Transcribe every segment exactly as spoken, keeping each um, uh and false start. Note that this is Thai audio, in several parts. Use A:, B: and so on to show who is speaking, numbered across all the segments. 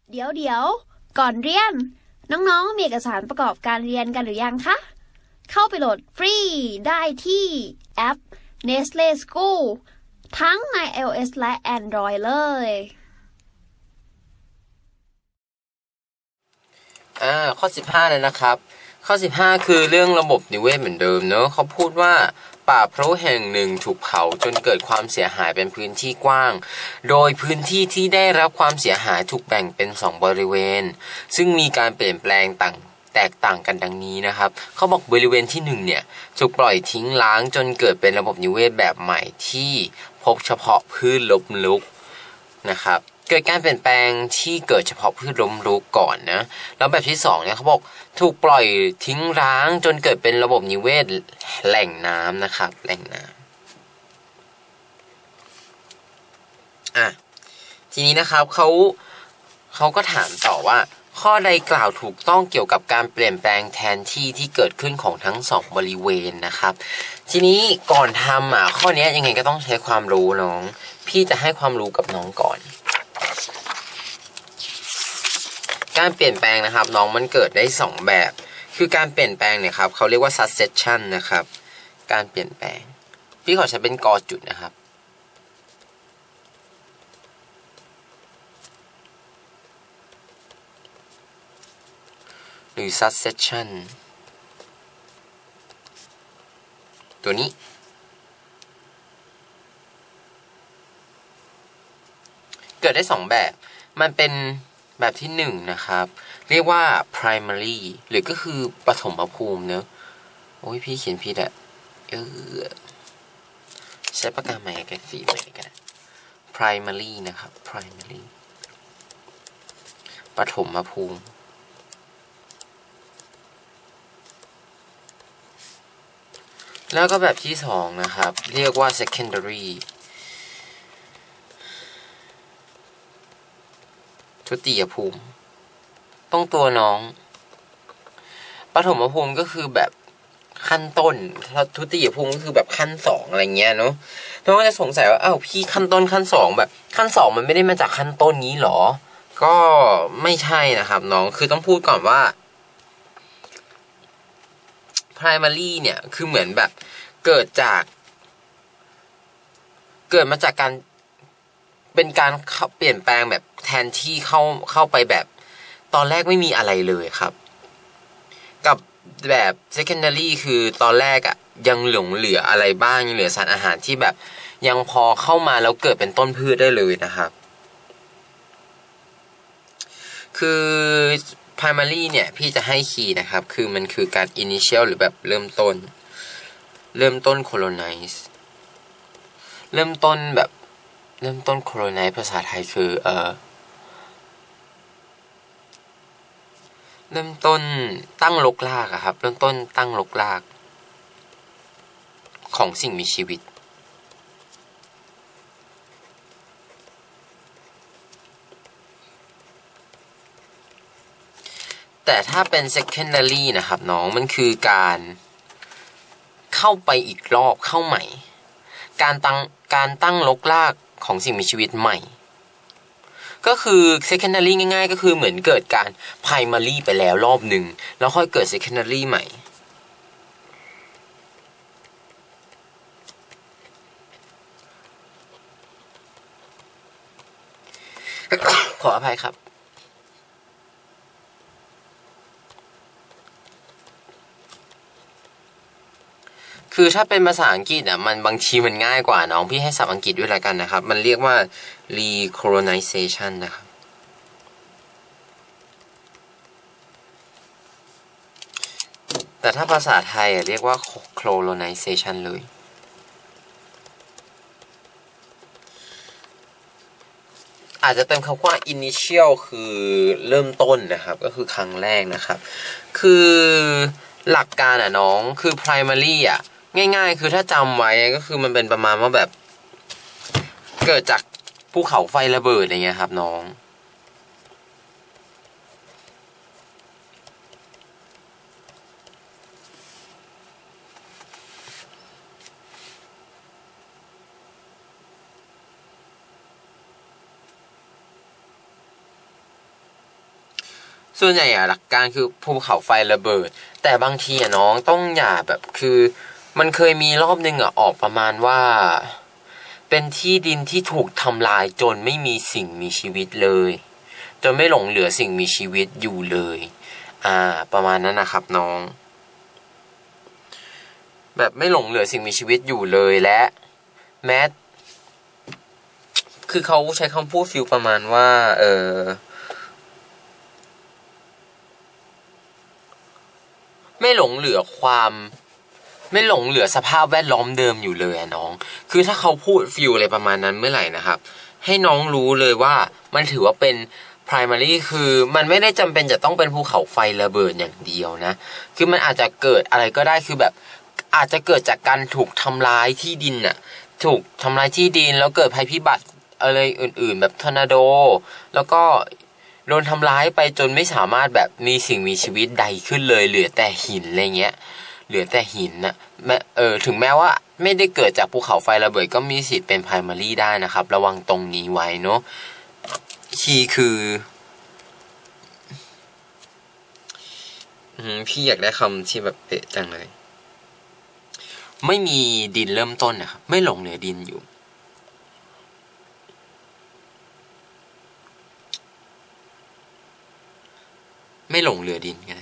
A: เดี๋ยวเดี๋ยวก่อนเรียนน้องๆมีเอกสารประกอบการเรียนกันหรือยังคะเข้าไปโหลดฟรีได้ที่แอป Nestle School ทั้งใน iOS และ Android เลย
B: อ่าข้อสิบห้าเลยนะครับข้อสิบห้าคือเรื่องระบบนิเวศเหมือนเดิมเนอะเขาพูดว่าป่าพรุแห่งหนึ่งถูกเผาจนเกิดความเสียหายเป็นพื้นที่กว้างโดยพื้นที่ที่ได้รับความเสียหายถูกแบ่งเป็นสองบริเวณซึ่งมีการเปลี่ยนแปลงต่างแตกต่างกันดังนี้นะครับเขาบอกบริเวณที่หนึ่งเนี่ยถูกปล่อยทิ้งร้างจนเกิดเป็นระบบนิเวศแบบใหม่ที่พบเฉพาะพืชล้มลุกนะครับเกิดการเปลี่ยนแปลงที่เกิดเฉพาะพืชล้มลุกก่อนนะแล้วแบบที่สองเนี่ยเขาบอกถูกปล่อยทิ้งร้างจนเกิดเป็นระบบนิเวศแหล่งน้ำนะครับแหล่งน้ำอ่ะทีนี้นะครับเขาเขาก็ถามต่อว่าข้อใดกล่าวถูกต้องเกี่ยวกับการเปลี่ยนแปลงแทนที่ที่เกิดขึ้นของทั้งสองบริเวณนะครับทีนี้ก่อนทำอ่ะข้อนี้ยังไงก็ต้องใช้ความรู้น้องพี่จะให้ความรู้กับน้องก่อนการเปลี่ยนแปลงนะครับน้องมันเกิดได้สองแบบคือการเปลี่ยนแปลงเนี่ยครับเขาเรียกว่า succession นะครับการเปลี่ยนแปลงพี่ขอใช้เป็นกอจุดนะครับหรือ succession ตัวนี้เกิดได้สองแบบมันเป็นแบบที่หนึ่งนะครับเรียกว่า primary หรือก็คือปฐมภูมิเนอะโอ้ยพี่เขียนผิดอะเออใช้ปากกาใหม่กับสีใหม่กัน primary นะครับ primary ปฐมภูมิแล้วก็แบบที่สองนะครับเรียกว่า secondary ทุติยภูมิต้องตัวน้องปฐมภูมิก็คือแบบขั้นต้นทุติยภูมิก็คือแบบขั้นสองอะไรเงี้ยเนาะน้องก็จะสงสัยว่าอ้าวพี่ขั้นต้นขั้นสองแบบขั้นสองมันไม่ได้มาจากขั้นต้นนี้หรอก็ไม่ใช่นะครับน้องคือต้องพูดก่อนว่า primary เนี่ยคือเหมือนแบบเกิดจากเกิดมาจากการเป็นการเปลี่ยนแปลงแบบแทนที่เข้าเข้าไปแบบตอนแรกไม่มีอะไรเลยครับกับแบบ secondary คือตอนแรกอะยังหลงเหลืออะไรบ้างยังเหลือสารอาหารที่แบบยังพอเข้ามาแล้วเกิดเป็นต้นพืชได้เลยนะครับคือ primary เนี่ยพี่จะให้คีย์นะครับคือมันคือการ initial หรือแบบเริ่มต้นเริ่มต้น colonize เริ่มต้นแบบเริ่มต้น colonize ภาษาไทยคือเอ่อเริ่มต้นตั้งรกรากอะครับเริ่มต้นตั้งรกรากของสิ่งมีชีวิตแต่ถ้าเป็น secondary นะครับน้องมันคือการเข้าไปอีกรอบเข้าใหม่การตั้งการตั้งรกรากของสิ่งมีชีวิตใหม่ก็คือ secondary ง่ายๆก็คือเหมือนเกิดการ primary ไปแล้วรอบหนึ่งแล้วค่อยเกิด secondary ใหม่ขออภัยครับคือถ้าเป็นภาษาอังกฤษอ่ะมันบางทีมันง่ายกว่าน้องพี่ให้ศัพท์อังกฤษด้วยละกันนะครับมันเรียกว่า recolonization นะครับแต่ถ้าภาษาไทยเรียกว่า colonization เลยอาจจะเติมคำว่า initial คือเริ่มต้นนะครับก็คือครั้งแรกนะครับคือหลักการอ่ะน้องคือ primary อ่ะง่ายๆคือถ้าจำไว้ก็คือมันเป็นประมาณว่าแบบเกิดจากภูเขาไฟระเบิดอะไรเงี้ยครับน้องส่วนใหญ่อะหลักการคือภูเขาไฟระเบิดแต่บางทีอะน้องต้องอย่าแบบคือมันเคยมีรอบนึงอะออกประมาณว่าเป็นที่ดินที่ถูกทำลายจนไม่มีสิ่งมีชีวิตเลยจนไม่หลงเหลือสิ่งมีชีวิตอยู่เลยอ่าประมาณนั้นนะครับน้องแบบไม่หลงเหลือสิ่งมีชีวิตอยู่เลยและแม้คือเขาใช้คำพูดฟิลประมาณว่าเออไม่หลงเหลือความไม่หลงเหลือสภาพแวดล้อมเดิมอยู่เลยอะน้องคือถ้าเขาพูดฟิลอะไรประมาณนั้นเมื่อไหร่นะครับให้น้องรู้เลยว่ามันถือว่าเป็น primary คือมันไม่ได้จำเป็นจะต้องเป็นภูเขาไฟระเบิดอย่างเดียวนะคือมันอาจจะเกิดอะไรก็ได้คือแบบอาจจะเกิดจากการถูกทำลายที่ดินน่ะถูกทำลายที่ดินแล้วเกิดภัยพิบัติอะไรอื่นๆแบบทอร์นาโดแล้วก็โดนทำร้ายไปจนไม่สามารถแบบมีสิ่งมีชีวิตใดขึ้นเลยเหลือแต่หินอะไรเงี้ยเหลือแต่หินน่ะแม้เออถึงแม้ว่าไม่ได้เกิดจากภูเขาไฟระเบิดก็มีสิทธิ์เป็น primary ได้นะครับระวังตรงนี้ไว้เนาะคีย์คือพี่อยากได้คำที่แบบเป๊ะจังเลยไม่มีดินเริ่มต้นนะครับไม่หลงเหลือดินอยู่ไม่หลงเหลือดินกัน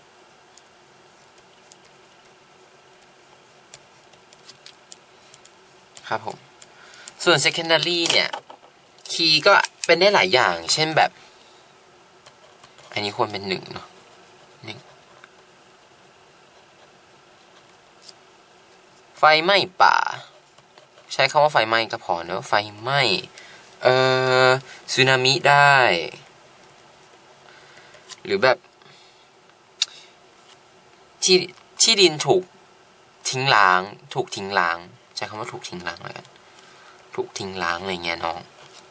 B: นะครับผมส่วน secondary เนี่ยคีย์ก็เป็นได้หลายอย่างเช่นแบบอันนี้ควรเป็นหนึ่งเนาะหนึ่งไฟไหม้ป่าใช้คำว่าไฟไหม้ก็พอเนอะไฟไหม้เอ่อสึนามิได้หรือแบบที่ที่ดินถูกทิ้งล้างถูกทิ้งล้างใช้คำว่าถูกทิ้งล้างแล้วกันถูกทิ้งล้างอะไรเงี้ยน้อง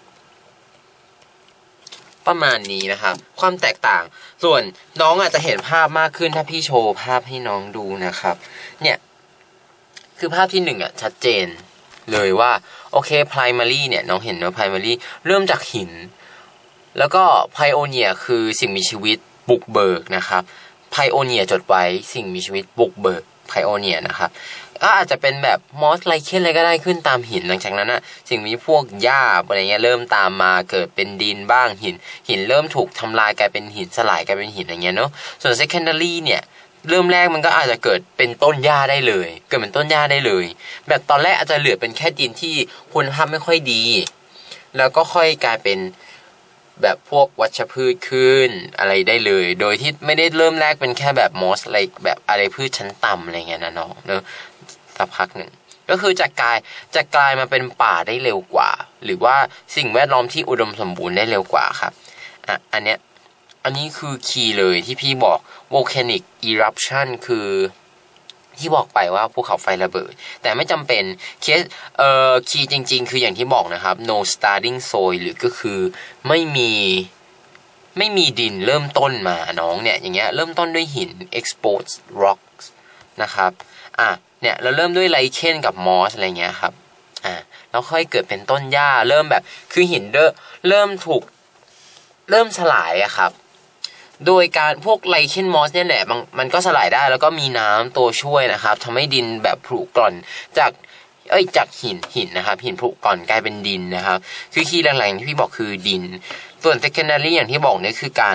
B: ประมาณนี้นะครับความแตกต่างส่วนน้องอาจจะเห็นภาพมากขึ้นถ้าพี่โชว์ภาพให้น้องดูนะครับเนี่ยคือภาพที่หนึ่งอ่ะชัดเจนเลยว่าโอเค primary เนี่ยน้องเห็นเนอะ primary เริ่มจากหินแล้วก็ pioneer คือสิ่งมีชีวิตบุกเบิกนะครับ pioneer จดไว้สิ่งมีชีวิตบุกเบิก pioneer นะครับก็อาจจะเป็นแบบมอสไลเคนอะไรก็ได้ขึ้นตามหินหลังจากนั้นอ่ะสิ่งมีพวกหญ้าอะไรเงี้ยเริ่มตามมาเกิดเป็นดินบ้างหินหินเริ่มถูกทำลายกลายเป็นหินสลายกลายเป็นหินอะไรเงี้ยเนาะส่วน secondary เนี่ยเริ่มแรกมันก็อาจจะเกิดเป็นต้นหญ้าได้เลยเกิดเป็นต้นหญ้าได้เลยแบบตอนแรกอาจจะเหลือเป็นแค่ดินที่คุณภาพไม่ค่อยดีแล้วก็ค่อยกลายเป็นแบบพวกวัชพืชขึ้นอะไรได้เลยโดยที่ไม่ได้เริ่มแรกเป็นแค่แบบมอสอะไรแบบอะไรพืชชั้นต่ำอะไรเงี้ยนะน้องเนอะสักพักหนึ่งก็คือจะกลายจะกลายมาเป็นป่าได้เร็วกว่าหรือว่าสิ่งแวดล้อมที่อุดมสมบูรณ์ได้เร็วกว่าครับอ่ะอันเนี้ยอันนี้คือคีย์เลยที่พี่บอก volcanic eruption คือที่บอกไปว่าภูเขาไฟระเบิดแต่ไม่จำเป็นเคสเอ่อคีย์จริงๆคืออย่างที่บอกนะครับ no starting soil หรือก็คือไม่มีไม่มีดินเริ่มต้นมาน้องเนี่ยอย่างเงี้ยเริ่มต้นด้วยหิน exposed rocks นะครับอ่ะเนี่ยเราเริ่มด้วยไลเคนกับมอสอะไรเงี้ยครับอ่ะแล้วค่อยเกิดเป็นต้นหญ้าเริ่มแบบคือหินเริ่มเริ่มถูกเริ่มสลายอะครับโดยการพวกไลเคนมอสเนี่ยแหละมันมันก็สลายได้แล้วก็มีน้ำตัวช่วยนะครับทำให้ดินแบบผุกร่อนจากเอ้ยจากหินหินนะครับหินผุกร่อนกลายเป็นดินนะครับคือคีย์หลักๆที่พี่บอกคือดินส่วน secondary อย่างที่บอกเนี่ยคือการ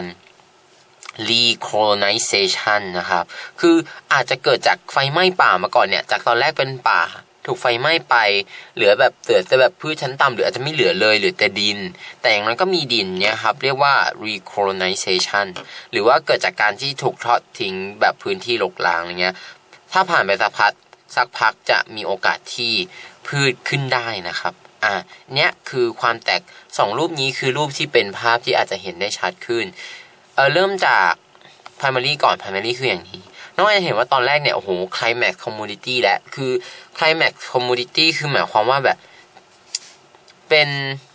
B: recolonization นะครับคืออาจจะเกิดจากไฟไหม้ป่ามาก่อนเนี่ยจากตอนแรกเป็นป่าถูกไฟไหม้ไปเหลือแบบเหลือแต่แบบพืชชั้นต่ำหรืออาจจะไม่เหลือเลยเหลือแต่ดินแต่อย่างนั้นก็มีดินเนี่ยครับเรียกว่า recolonization หรือว่าเกิดจากการที่ถูกทอดทิ้งแบบพื้นที่รกร้างอะไรเงี้ยถ้าผ่านไปสักพักสักพักจะมีโอกาสที่พืชขึ้นได้นะครับอ่ะเนี้ยคือความแตกสองรูปนี้คือรูปที่เป็นภาพที่อาจจะเห็นได้ชัดขึ้นเออเริ่มจาก primary ก่อน primary คืออย่างนี้น้องอาจจะเห็นว่าตอนแรกเนี่ยโอ้โห climax commodity และคือ climax commodity คือหมายความว่าแบบเป็น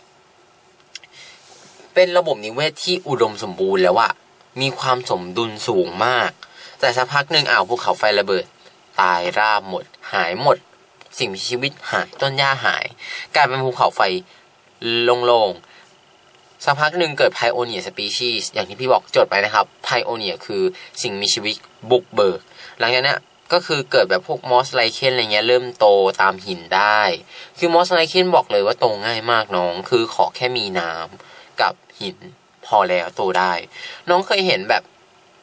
B: เป็นระบบนิเวศที่อุดมสมบูรณ์แล้วอะมีความสมดุลสูงมากแต่สักพักหนึ่งอ้าวภูเขาไฟระเบิดตายราบหมดหายหมดสิ่งมีชีวิตหายต้นหญ้าหายกลายเป็นภูเขาไฟโล่งสักพักหนึ่งเกิด Pioneer Species อย่างที่พี่บอกจดไปนะครับ Pioneer คือสิ่งมีชีวิตบุกเบิกหลังจากนั้นก็คือเกิดแบบพวกมอสไลเคนอะไรเงี้ยเริ่มโตตามหินได้คือมอสไลเคนบอกเลยว่าโตง่ายมากน้องคือขอแค่มีน้ำกับหินพอแล้วโตได้น้องเคยเห็นแบบ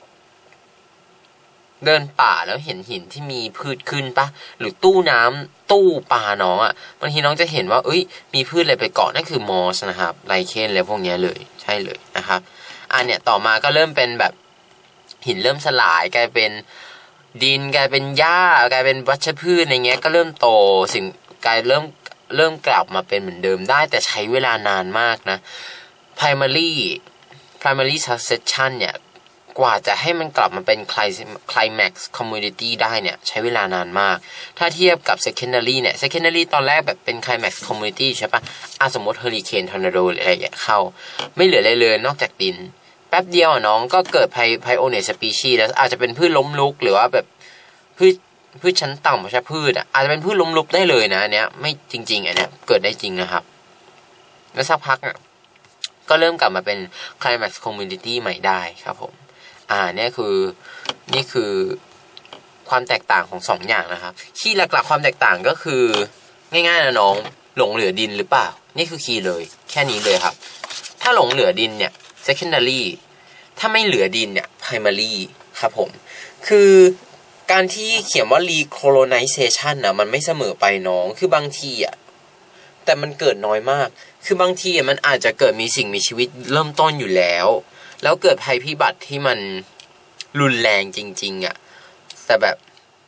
B: เดินป่าแล้วเห็นหินที่มีพืชขึ้นปะหรือตู้น้ำตู้ปลาน้องอ่ะบางทีน้องจะเห็นว่าเอ้ยมีพืชอะไรไปเกาะนั่นคือมอสนะครับไลเคนอะไรพวกนี้เลยใช่เลยนะครับอันเนี้ยต่อมาก็เริ่มเป็นแบบหินเริ่มสลายกลายเป็นดินกลายเป็นหญ้ากลายเป็นวัชพืชอะไรเงี้ยก็เริ่มโตสิ่งกลายเริ่มเริ่มกลับมาเป็นเหมือนเดิมได้แต่ใช้เวลานานมากนะ primary primary succession เนี่ยกว่าจะให้มันกลับมาเป็น climax community ได้เนี่ยใช้เวลานานมากถ้าเทียบกับ secondary เนี่ย secondary ตอนแรกแบบเป็น climax community ใช่ปะอ่ะสมมติ hurricane tornado หรืออะไรอย่างเงี้ยเข้าไม่เหลืออะไรเลยนอกจากดินแป๊บเดียวน้องก็เกิด Pioneer Species แล้วอาจจะเป็นพืชล้มลุกหรือว่าแบบพืชพืชชั้นต่ำไม่ใช่พืชอ่ะอาจจะเป็นพืชล้มลุกได้เลยนะอันเนี้ยไม่จริงๆอันเนี้ยเกิดได้จริงนะครับแล้วสักพักอ่ะก็เริ่มกลับมาเป็น climax community ใหม่ได้ครับผมอ่าเนี่ยคือนี่คือความแตกต่างของสองอย่างนะครับคีย์หลักๆความแตกต่างก็คือง่ายๆนะน้องหลงเหลือดินหรือเปล่านี่คือคีย์เลยแค่นี้เลยครับถ้าหลงเหลือดินเนี่ย secondary ถ้าไม่เหลือดินเนี่ย primary ครับผมคือการที่เขียนว่า recolonization นะมันไม่เสมอไปน้องคือบางทีอ่ะแต่มันเกิดน้อยมากคือบางทีอ่ะมันอาจจะเกิดมีสิ่งมีชีวิตเริ่มต้นอยู่แล้วแล้วเกิดภัยพิบัติที่มันรุนแรงจริงๆอ่ะแต่แบบ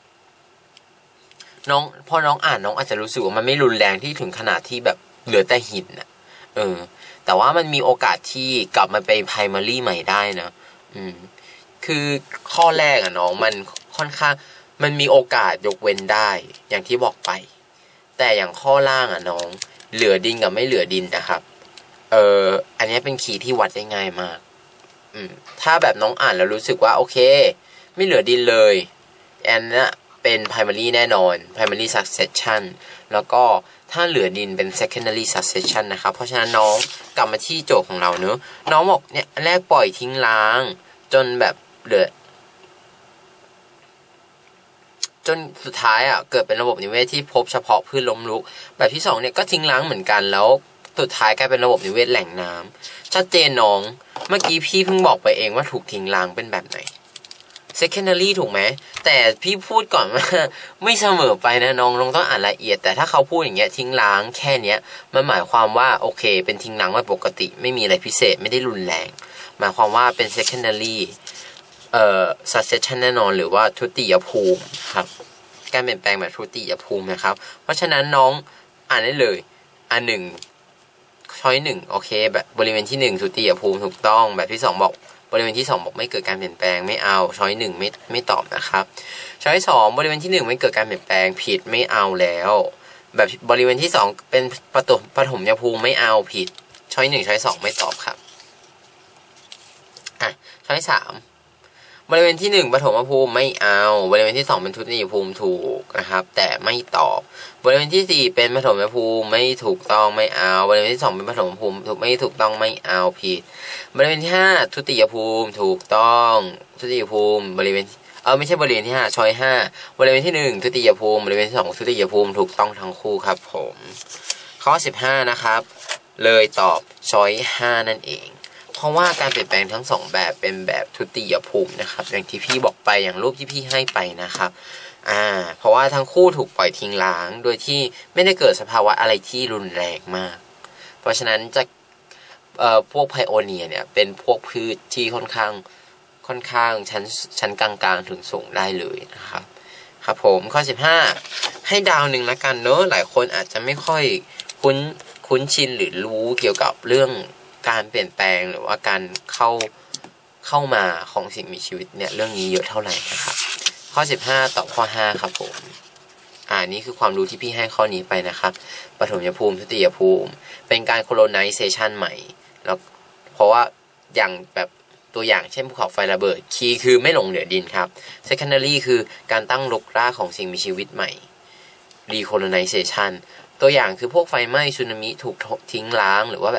B: น้องพอน้องอ่านน้องอาจจะรู้สึกว่ามันไม่รุนแรงที่ถึงขนาดที่แบบเหลือแต่หินอ่ะเออแต่ว่ามันมีโอกาสที่กลับมาเป็นไพรมารีใหม่ได้นะอืมคือข้อแรกอ่ะน้องมันค่อนข้างมันมีโอกาสยกเว้นได้อย่างที่บอกไปแต่อย่างข้อล่างอ่ะน้องเหลือดินกับไม่เหลือดินนะครับเอออันนี้เป็นคีย์ที่วัดได้ง่ายมากอืมถ้าแบบน้องอ่านแล้วรู้สึกว่าโอเคไม่เหลือดินเลยอันนั้นเป็น primary แน่นอน primary succession แล้วก็ถ้าเหลือดินเป็น secondary succession นะครับเพราะฉะนั้นน้องกลับมาที่โจทย์ของเราเนอะน้องบอกเนี่ยแรกปล่อยทิ้งร้างจนแบบเหลือจนสุดท้ายอ่ะเกิดเป็นระบบนิเวศที่พบเฉพาะพืชล้มลุกแบบที่สองเนี่ยก็ทิ้งร้างเหมือนกันแล้วสุดท้ายกลายเป็นระบบนิเวศแหล่งน้ำชัดเจนน้องเมื่อกี้พี่เพิ่งบอกไปเองว่าถูกทิ้งร้างเป็นแบบไหน secondary ถูกไหมแต่พี่พูดก่อนว่าไม่เสมอไปนะน้องน้องต้องอ่านละเอียดแต่ถ้าเขาพูดอย่างเงี้ยทิ้งร้างแค่เนี้ยมันหมายความว่าโอเคเป็นทิ้งร้างไม่ปกติไม่มีอะไรพิเศษไม่ได้รุนแรงหมายความว่าเป็น secondary เอ่อ succession แน่นอนหรือว่าทุติยภูมิครับการเปลี่ยนแปลงแบบทุติยภูมินะครับเพราะฉะนั้นน้องอ่านได้เลยอันหนึ่งช้อยหนึ่งโอเคแบบบริเวณที่หนึ่งทุติยภูมิถูกต้องแบบที่สองบอกบริเวณที่สองบอกไม่เกิดการเปลี่ยนแปลงไม่เอาช้อยหนึ่งไม่ไม่ตอบนะครับช้อยสองบริเวณที่หนึ่งไม่เกิดการเปลี่ยนแปลงผิดไม่เอาแล้วแบบบริเวณที่สองเป็นปฐมปฐมยภูมิไม่เอาผิดช้อยหนึ่งช้อยสองไม่ตอบครับอ่ะช้อยสามบริเวณที่หนึ่งปฐมภูมิไม่เอาบริเวณที่สองเป็นทุติยภูมิถูกนะครับแต่ไม่ตอบบริเวณที่สี่เป็นปฐมภูมิไม่ถูกต้องไม่เอาบริเวณที่สองเป็นปฐมภูมิถูกไม่ถูกต้องไม่เอาผิดบริเวณที่ห้าทุติยภูมิถูกต้องทุติยภูมิบริเวณเออไม่ใช่บริเวณที่ห้าช้อยห้าบริเวณที่หนึ่งทุติยภูมิบริเวณที่สองทุติยภูมิถูกต้องทั้งคู่ครับผมข้อสิบห้านะครับเลยตอบช้อยห้านั่นเองเพราะว่าการเปลี่ยนแปลงทั้งสองแบบเป็นแบบทุติยภูมินะครับอย่างที่พี่บอกไปอย่างรูปที่พี่ให้ไปนะครับอ่าเพราะว่าทั้งคู่ถูกปล่อยทิ้งร้างโดยที่ไม่ได้เกิดสภาวะอะไรที่รุนแรงมากเพราะฉะนั้นจะเอ่อพวกไพโอเนียเนี่ยเป็นพวกพืชที่ค่อนข้างค่อนข้างชั้นชั้นกลางๆถึงสูงได้เลยนะครับครับผมข้อสิบห้าให้ดาวหนึ่งละกันเนอะหลายคนอาจจะไม่ค่อยคุ้นคุ้นชินหรือรู้เกี่ยวกับเรื่องการเปลี่ยนแปลงหรือว่าการเข้าเข้ามาของสิ่งมีชีวิตเนี่ยเรื่องนี้เยอะเท่าไหร่นะครับข้อสิบห้าตอบข้อห้าครับผมอ่านี่คือความรู้ที่พี่ให้ข้อนี้ไปนะครับปฐมภูมิทุติยภูมิเป็นการ colonization ใหม่แล้วเพราะว่าอย่างแบบตัวอย่างเช่นภูเขาไฟระเบิดคีย์คือไม่หลงเหลือดินครับ secondary คือการตั้งรกรากของสิ่งมีชีวิตใหม่ recolonization ตัวอย่างคือพวกไฟไหม้สึนามิถูกทิ้งร้างหรือว่าแบบ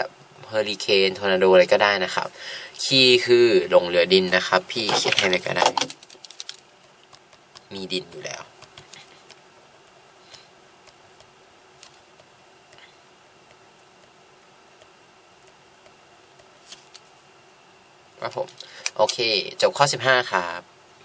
B: เฮอริเคนทอร์นาโดอะไรก็ได้นะครับคีคือหลงเหลือดินนะครับพี่เขียนให้เลยก็ได้มีดินอยู่แล้วครับผมโอเคจบข้อสิบห้าครับ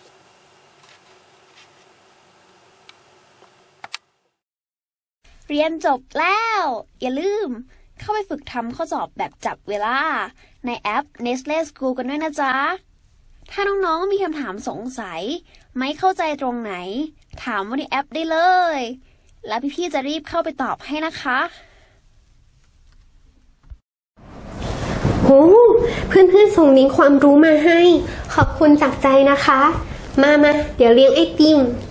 A: เรียนจบแล้วอย่าลืมเข้าไปฝึกทำข้อสอบแบบจับเวลาในแอป Nestle School กันด้วยนะจ๊ะถ้าน้องๆมีคำถามสงสัยไม่เข้าใจตรงไหนถามว่าในแอปได้เลยแล้วพี่ๆจะรีบเข้าไปตอบให้นะคะ
C: โอ้เพื่อนๆส่งลิงก์ความรู้มาให้ขอบคุณจากใจนะคะมามาเดี๋ยวเลี้ยงไอติม